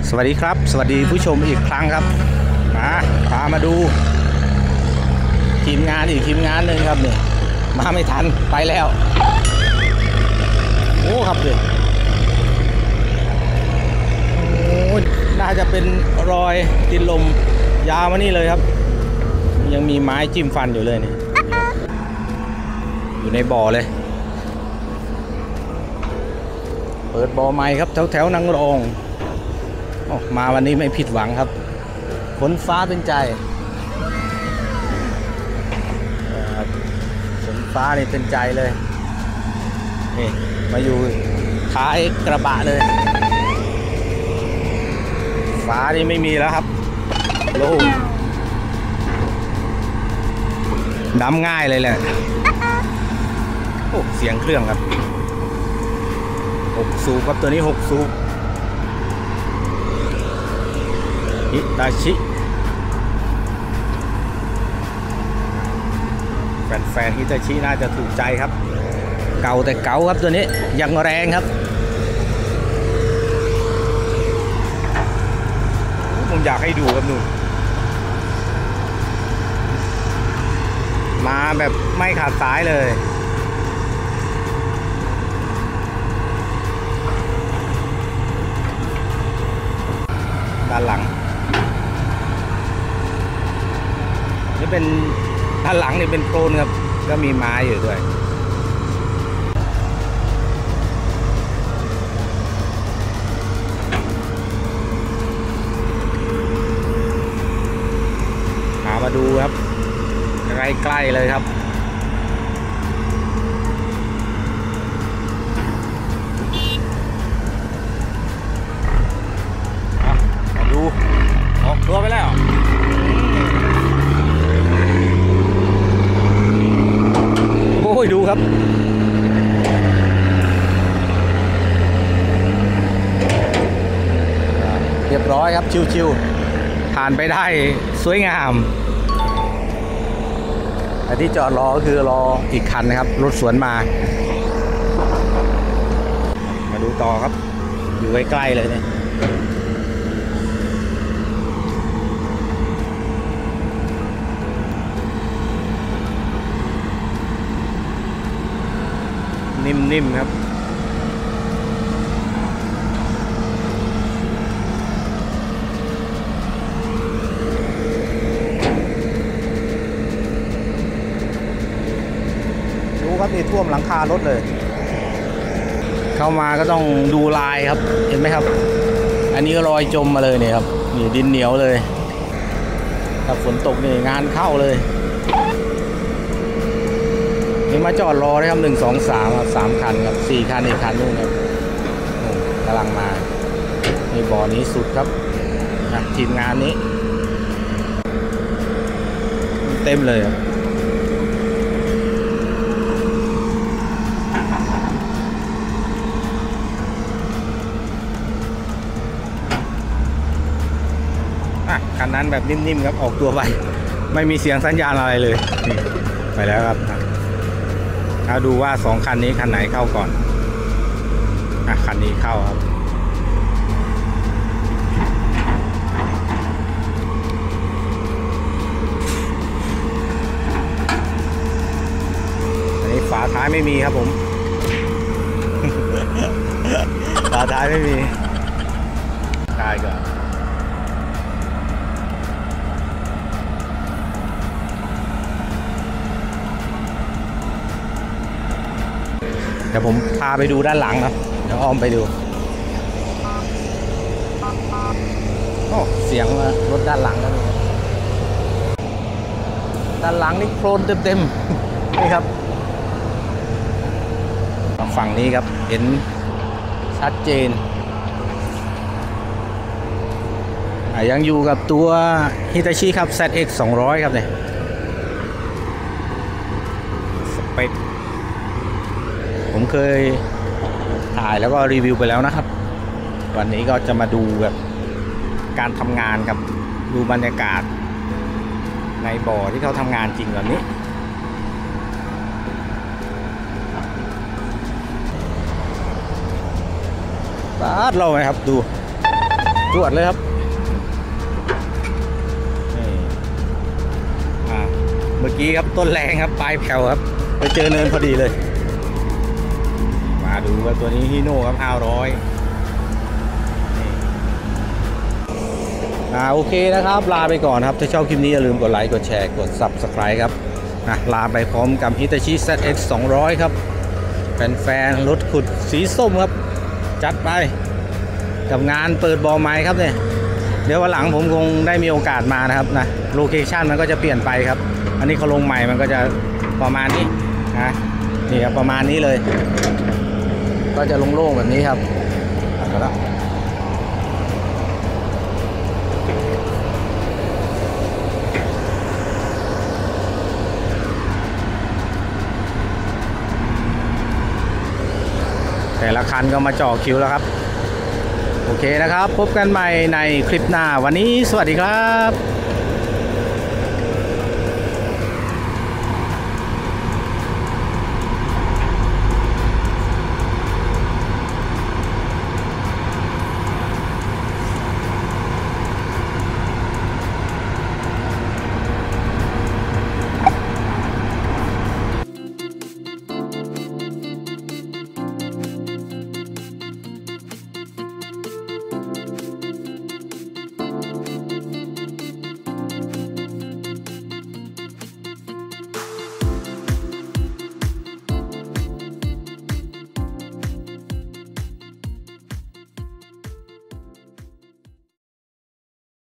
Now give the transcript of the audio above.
สวัสดีครับสวัสดีผู้ชมอีกครั้งครับพามาดูทีมงานอีกทีมงานหนึ่งครับเนี่ยมาไม่ทันไปแล้วโอ้ครับเลยโอ้น่าจะเป็นรอยติดลมยาวมานี่เลยครับยังมีไม้จิ้มฟันอยู่เลยนี่อยู่ในบ่อเลยเปิดบ่อใหม่ครับแถวนางรองมาวันนี้ไม่ผิดหวังครับฝนฟ้าเป็นใจฝนฟ้านี่เป็นใจเลยนี่มาอยู่ท้ายกระบะเลยฟ้านี่ไม่มีแล้วครับโล่งดำง่ายเลยแหละโอ้เสียงเครื่องครับ6 สูบครับตัวนี้6 สูบฮิตาชิแฟนฮิตาชิน่าจะถูกใจครับเก่าแต่เก่าครับตัวนี้ยังแรงครับผมอยากให้ดูครับนู่นมาแบบไม่ขาดสายเลยด้านหลังนี่เป็นด้านหลังนี่เป็นโคลนครับก็มีไม้อยู่ด้วยมาดูครับใกล้ๆเลยครับมาดูออกตัวไปแล้วโอ้ยดูครับเรียบร้อยครับชิวๆผ่านไปได้สวยงามแต่ที่จอดรอก็คือรออีกคันนะครับรถสวนมาดูต่อครับอยู่ใกล้ๆเลยเนี่ยนิ่มๆครับครับนี่ท่วมหลังคารถเลยเข้ามาก็ต้องดูลายครับเห็นไหมครับอันนี้รอยจมมาเลยเนี่ยครับนี่ดินเหนียวเลยถ้าฝนตกนี่งานเข้าเลยนี่มาจอดรอนะครับ1 2 3ครับ3 คันครับ4 คันอีกคันนึงครับกำลังมาในบ่อนี้สุดครับทีมงานนี้เต็มเลยครับคันนั้นแบบนิ่มๆครับออกตัวไปไม่มีเสียงสัญญาณอะไรเลยนี่ไปแล้วครับเอาดูว่า2 คันนี้คันไหนเข้าก่อนคันนี้เข้าครับอันนี้ฝาท้ายไม่มีครับผม ฝาท้ายไม่มีตายก่อนเดี๋ยวผมพาไปดูด้านหลังครับเดี๋ยวอ้อมไปดูโอ้เสียงรถด้านหลังแล้วด้านหลังนี่โคลนเต็มๆนี่ครับฝั่งนี้ครับเห็นชัดเจนยังอยู่กับตัว Hitachi ครับ ZX 200ครับเนี่ยสเปคผมเคยถ่ายแล้วก็รีวิวไปแล้วนะครับวันนี้ก็จะมาดูแบบการทำงานครับดูบรรยากาศในบ่อที่เขาทำงานจริงแบบนี้ บาดเราไหมครับดูจวดเลยครับนี่เมื่อกี้ครับต้นแรงครับปลายแผ่วครับไปเจอเนินพอดีเลยมาดูว่าตัวนี้ฮีโน่ครับ500โอเคนะครับลาไปก่อนครับถ้าชอบคลิปนี้อย่าลืมกดไลค์กดแชร์กด Subscribe ครับลาไปพร้อมกับ Hitachi ZX 200ครับแฟนๆรถขุดสีส้มครับจัดไปกับงานเปิดบ่อไม้ครับเนี่ยเดี๋ยววันหลังผมคงได้มีโอกาสมานะครับนะโลเคชั่นมันก็จะเปลี่ยนไปครับอันนี้เขาลงใหม่มันก็จะประมาณนี้นะนี่ครับประมาณนี้เลยก็จะโล่งๆแบบนี้ครับแล้วแต่ละคันก็มาจ่อคิวแล้วครับโอเคนะครับพบกันใหม่ในคลิปหน้าวันนี้สวัสดีครับ